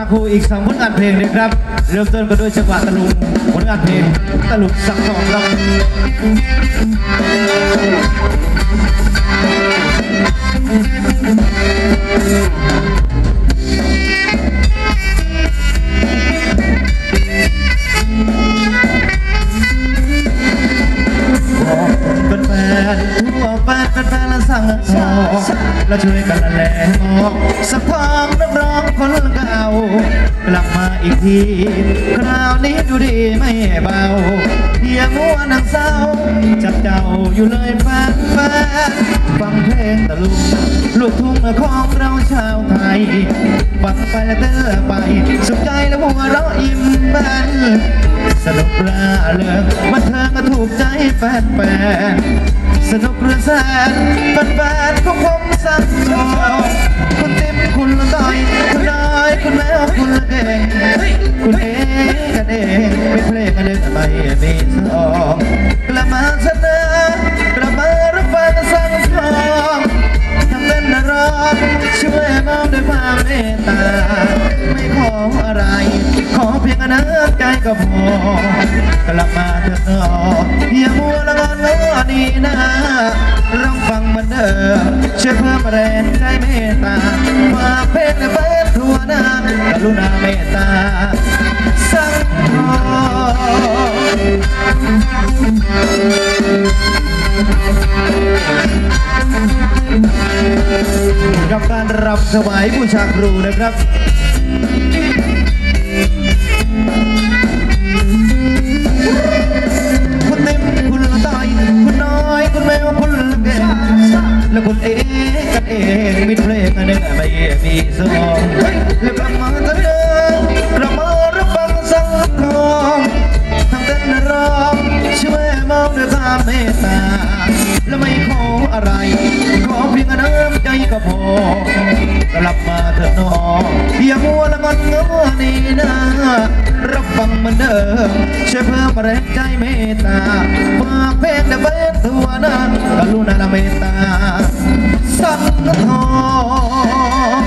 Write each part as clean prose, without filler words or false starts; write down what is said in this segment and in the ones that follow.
ครูอีก2 ผลงานเพลงเลยครับเริ่มต้นกันด้วยจังหวะตะลุงผลงานเพลงตะลุงสังทองครับเป็นแฟนทั่วไปเป็นแฟนและสั่งทองและช่วยกันละแหล่ออกสักพักนักร้องคนเก่ากลับมาอีกทีคราวนี้ดูดีไม่เบาเพียงมัวนังเศร้าจับเจ้าอยู่เลยแฟนฟังเพลงตะลุงลูกทุ่งของเราชาวไทยฟังไปและเต้นไปสุขใจและหัวเราะยิ้มแป้นสนุกร่าเริงบันเทิงก็ถูกใจแฟนสนุกเรื่องแสนแฟนของผมสั่งชอบคุณติ๊บคุณละต้อยคุณน้อยคุณแมวคุณละเก่งคุณเองกันเองไม่เพลงกันเลยไม่มีสองกลับมาเสนอกลับมารับฟังสั่งชอบทำเป็นนักร้องช่วยมองด้วยความเมตตาไม่ขออะไรขอเพียงน้ำใจก็พอกลับมาเถอะน้องอย่ามัวละงอนง้อดีนะร้องฟังเหมือนเดิมช่วยเพิ่มแรงใจเมตตามาเป็นเปิดทั่วหน้ากรุณาเมตตาสังทองกับการรับถวายบูชาครูนะครับคุณติ๊บคุณละต้อยคุณน้อยคุณแมวคุณละเก่งและคุณเองกันเองมิตรเพลงอันหนึ่งไม่มีสองและกลับมาเถอะเดิมกลับมารับฟังสังทองทำเต้นร้องช่วยมองด้วยความเมตตาและไม่ขออะไรขอเพียงน้ำใจก็พอกลับมาเถอะน้องอย่ามัวละงอนง้อนี่นะรับฟังเหมือนเดิมช่วยเพิ่มแรงใจเมตตาฝากเพลงและเป็นตัวนั้นกรุณาเมตตาสังทอง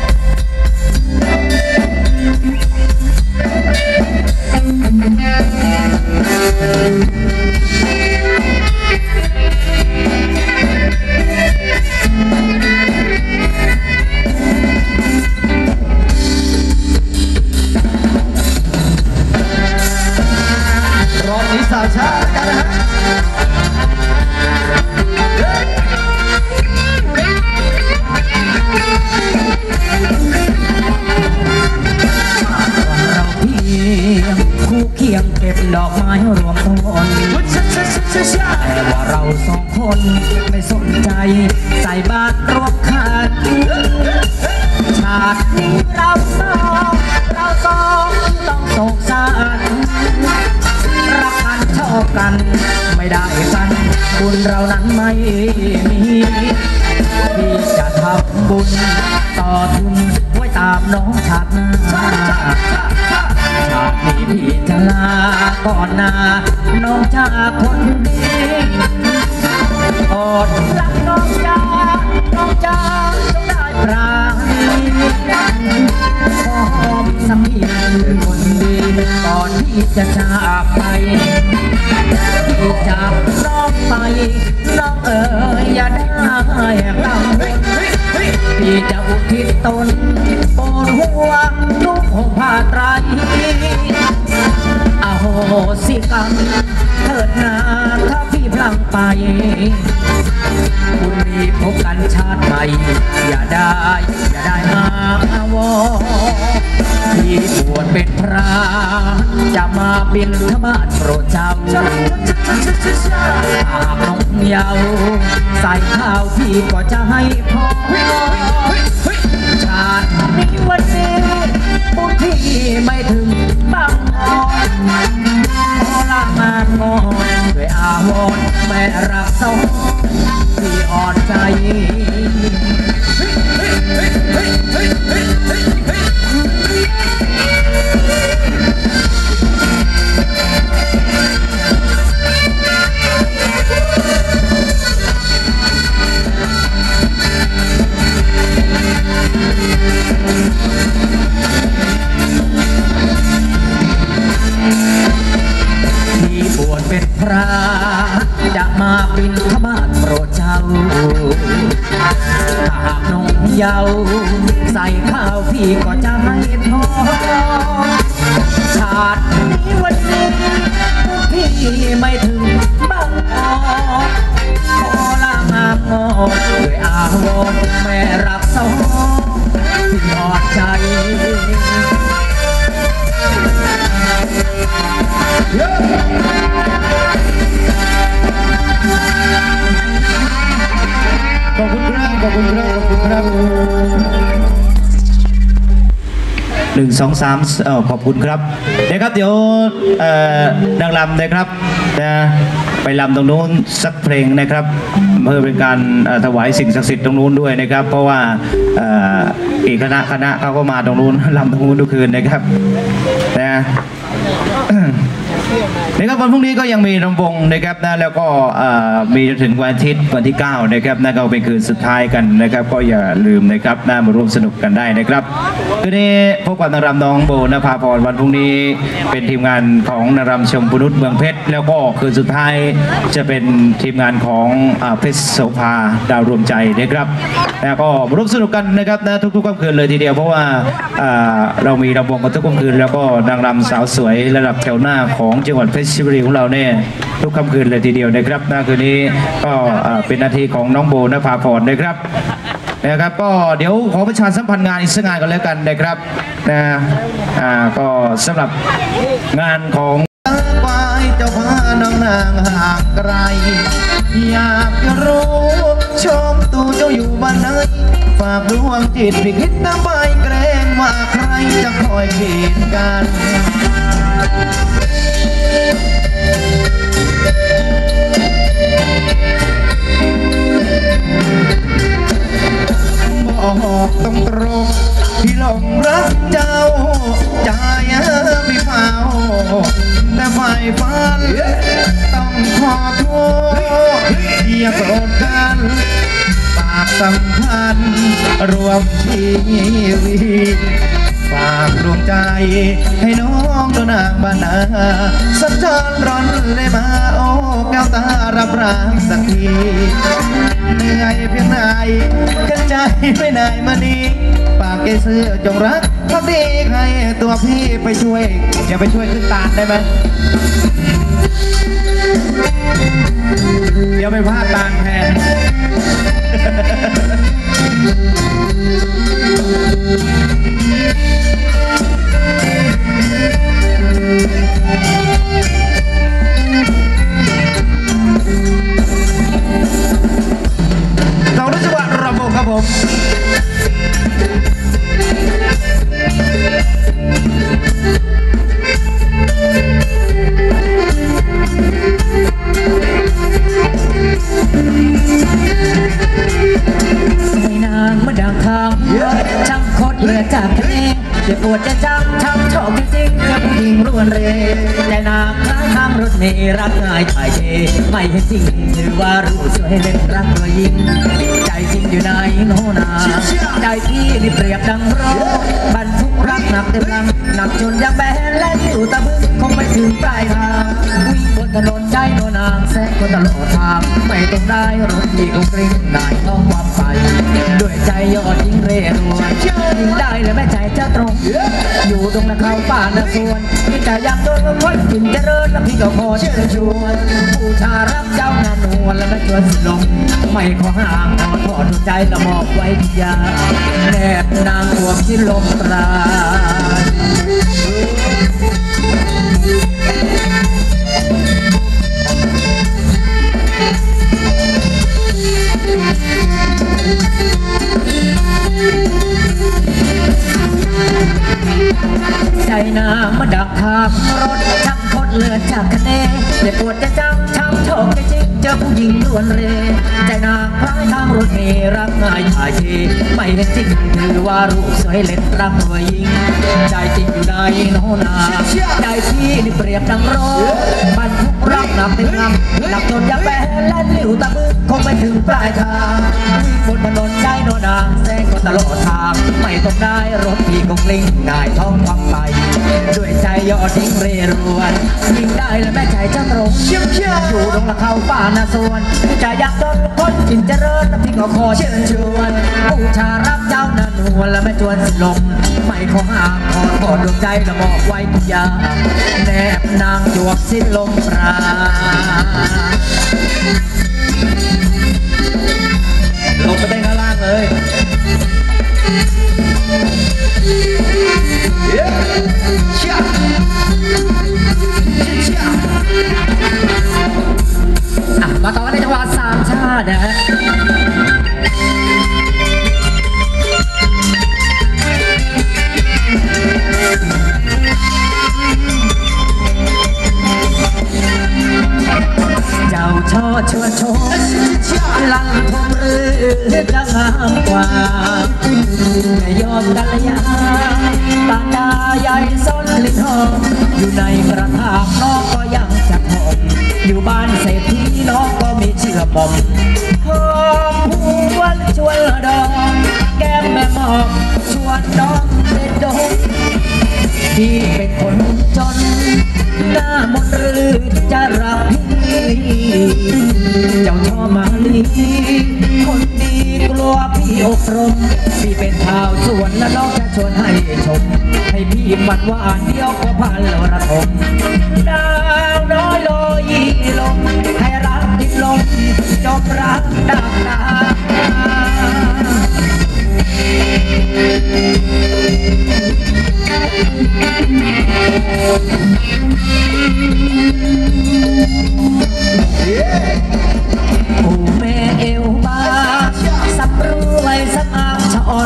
รอบนี้สาวช้ากันนะฮะคู่เคียงเก็บดอกไม้รวมต้นแต่ว่าเรา2 คนไม่สนใจใส่บาตรรวมขันชาตินี้เราสองต้องสงสารรักกันชอบกันไม่ได้กันบุญเรานั้นไม่มีที่จะทำบุญต่อทุนไว้ตามน้องชาติหน้าชาตินี้พี่จะลาก่อนนาน้องจากคนดีอดรักน้องจ้าต้องได้ปราณีขอหอมสักทีคนดีก่อนที่จะจากไปที่จากน้องไปน้องเอ๋ยอย่าได้กังวลพี่จะอุทิศตนโปรดห่วงทุกข์ผ้าไตรอโหสิกรรมเถิดนาถ้าพี่พลังไปคุณมีพบกันชาติใหม่อย่าได้มาวอที่บวชเป็นพระจะมาบิณฑบาตโปรดจำหากน้องเยาว์ใส่ข้าวพี่ก็จะให้พอชาตินี้วันนี้บุญที่ไม่ถึงบางอ่อนขอลามางอนด้วยอาวรณ์แม่รักสองที่อ่อนใจเยาว์ใส่ข้าวพี่ก็จะให้พอชาตินี้วันนี้พี่ไม่ถึงบางอ้อขอลางามงอด้วยอาวรณ์แม่รักสองที่ทอดใจขอบคุณครับขอบคุณครับขอบคุณครับ1 2 3ขอบคุณครับนะครับเดี๋ยวนางรำนะครับนะไปรำตรงนู้นสักเพลงนะครับเพื่อเป็นการถวายสิ่งศักดิ์สิทธิ์ตรงนู้นด้วยนะครับเพราะว่าอีกคณะเขาก็มาตรงนู้นรำตรงนู้นทุกคืนนะครับนะนะครับวันพรุ่งนี้ก็ยังมีรำวงนะครับนะแล้วก็มีจนถึงวันอาทิตย์วันที่9นะครับนะก็เป็นคืนสุดท้ายกันนะครับก็อย่าลืมนะครับนะมาร่วมสนุกกันได้นะครับคืนนี้พบกับนางรำน้องโบนภาพรวันพรุ่งนี้เป็นทีมงานของนางรำชมพูนุชเมืองเพชรแล้วก็คืนสุดท้ายจะเป็นทีมงานของเพชรโสภาดาวรวมใจนะครับแล้วก็มาร่วมสนุกกันนะครับนะทุกๆค่ำคืนเลยทีเดียวเพราะว่าเรามีรำวงกันทุกค่ำคืนแล้วก็นางรำสาวสวยระดับแถวหน้าของจังหวัดเพชรบุรีของเราเนี่ยทุกค่ำคืนเลยทีเดียวนะครับคืนนี้ก็เป็นหน้าที่ของน้องโบนภาพรนะครับก็เดี๋ยวขอประชาสัมพันธ์งานอีกสักงานกันแล้วกันนะครับก็สำหรับงานของควายเจ้าพาน้องนางห่างไกลอยากจะรู้ชมตูเจ้าอยู่บ้านไหนฝากดวงจิตพิคิดน้ำใบเกรงว่าใครจะคอยเกีดกันบอกตรงพี่หลงรักเจ้าใจพี่เฝ้าแต่ฝ่ายฝันต้องขอโทษอย่าโกรธกันปากสัมพันธ์รวมชีวิตฝากดวงใจให้น้องตัวนางบ้านนาสัญจรร้อนเลยมาโอ้แก้วตารับรักสักทีเหนื่อยเพียงไหนกันใจไปไหนมานี้ปากแกเสื้อจงรักพักดีให้ตัวพี่ไปช่วยอย่าไปช่วยขึ้นตาลได้ไหมเดี๋ยวไปพาดตาลแทนเราได้จังหวะระบบครับผมมาดังทางช่างโคตรเรือจากทะเลเจ็บปวดจะจังช้ำชอกจริงๆกับผู้หญิงล้วนเรใจนางคล้ายทางรถเมล์รักง่ายถ่ายเทไม่เห็นจริงถือว่ารู้สวยเล่นรักตัวยิงใจจริงอยู่ในโนนาใจพี่นี่เปรียบดังร้อบรรทุกรักหนักเต็มลำหนักจนยังแบนและอยู่ตะบึงคงไม่ถึงปลายทางวิ่งบนถนนใจโนนางแซงคนตลอดทางไม่ต้องได้รถดีก็กริ้งนายต้องความไปด้วยใจยอดยิ่งเร่รวนยิ่งได้เลยแม่ใจจะตรงอยู่ตรงนาเขาป่านาสวนพี่แต่อยากโดนคนกินเจริญแล้วพี่ก็ขอเชิญชวนผู้ชารักเจ้านานวลและไม่ชวนสิลงไม่ขอห่างขอทอดใจละมอบไว้ที่ยาแนบนางหวงที่ลมปราณใจน้ำมาดักทางรถชักพดเลือดจากคะแนนเจ็บปวดจะจังช้ำโชคจะจริงเจอผู้หญิงล้วนเรใจนางคล้ายทางรถเมล์รักง่ายถ่ายเทไม่เห็นจริงถือว่ารู้สวยเล่นรักตัวยิงใจจริงอยู่ในโนนาใจพี่นี่เปรียบดังร้อบรรทุกรักหนักถึงงำหนักจนยักแบนและหลิวตะบึงคงไม่ถึงปลายทางบนถนนได้โนนางแซงก็ตลอดทางไม่ต้องได้รถพี่ก็กลิ้งได้ท้องฟังไปด้วยใจยอดทิ้งเรรวนยิงได้และแม่ใจจังรงเชี่ยวอยู่ตรงละเขาป่านาสวนใจอยากโดนคนกินเจริญพี่ก็ขอเชิญชวนผู้ชารับเจ้านันหัวและแม่จวนสิลมไม่ขอห่างขอทอดดวงใจและมอบไว้ทุกอย่างแนบนางจวบสิ้นลมปราณลงไปได้ข้างล่างเลยมาต่อในจังหวะสามชาตินะฮะเจ้าช่อชวนชมลังพมรือดังงามกว่าไม่ยอมกัลยาตาดาใหญ่ส้นลิ้นหอมอยู่ในกระถางน้องก็ยังจะหอมอยู่บ้านเศรษฐีน้องก็มีเชื่อมอมหอมหวนชวนดองแก้มแม่หมอกชวนน้องเด็ดดงที่เป็นคนจนหน้ามนต์หรือจะรักพี่เจ้าชอบมาลีคนดีกลัวพี่อกรมพี่เป็นชาวสวนและน้องจะชวนให้ชมให้พี่มันหวานเดียวก็พันระทมดาวน้อยลอยลงให้รักติดลมจบรักดังดาโอ้แม่เอวบางสับรวยสักอ่างชอน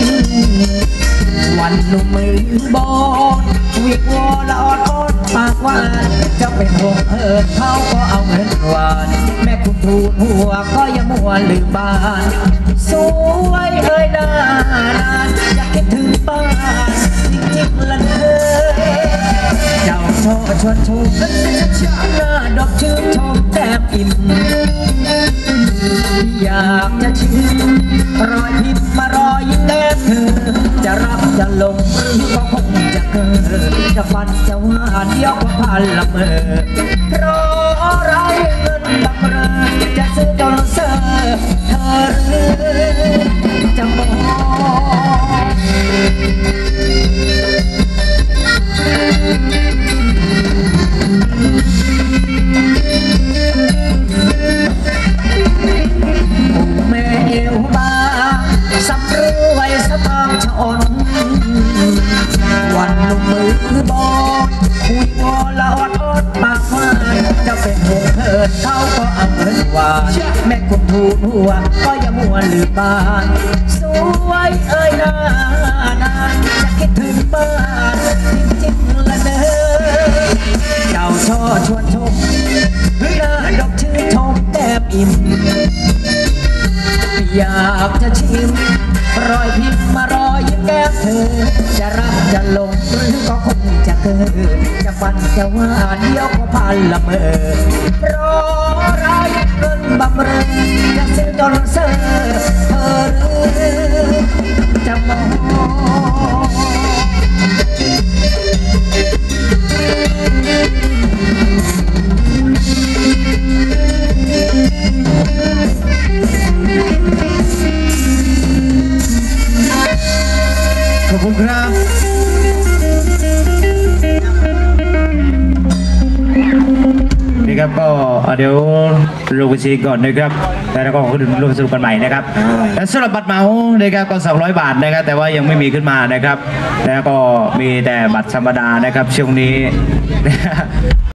วันหนุ่มมือบอลวิกวอละออดอดปากหวานจะเป็นห่วงเขาก็เอาเงินหวานแม่คุณทูลหัวก็ยังมัวลืมบ้านสวยเอ้ยนานอยากคิดถึงบ้านจริงๆละเธอเจ้าชอชวนชมหน้าดอกชื่นชมแต้มอิ่มอยากจะชิมรอยพิมพ์มารอยยิ้มแก้มเธอจะรับจะลงหรือก็คงจะเกิดจะฟันจะหวานเดียวก็พันละเมอเพราะไรเงินบำเรอจะซื้อจนเสือเธอหรือจะมองแม่เอวบางสับรวยสะพางชนวันหนุ่มมือบอลคุยวอละออดอดปากหวานจะเป็นห่วงเถิดเขาก็เอาเงินหวานแม่คุณทูลหัวก็อย่ามัวลืมบ้านสวยเอ้ยนานจะคิดถึงบ้านจริงๆละเด้อเจ้าช่อชวนชมหน้าดอกชื่นชมแต้มอิ่มอยากจะชิมรอยพิมพ์มารอยยิ้มแก้มเธอจะรักจะลงหรือก็คงจะเกิดจะฟันจะหวานเดียวก็พันละเมอเพราะไรเงินบำเรอจะซื้อจนเสือเธอหรือจะมองขอบคุณครับนี่ครับก็เดี๋ยวลงบัญชีก่อนนะครับแล้วก็ร่วมสนุกกันใหม่นะครับและสำหรับบัตรเหมานะครับก็200 บาทนะครับแต่ว่ายังไม่มีขึ้นมานะครับแล้วก็มีแต่บัตรธรรมดานะครับช่วงนี้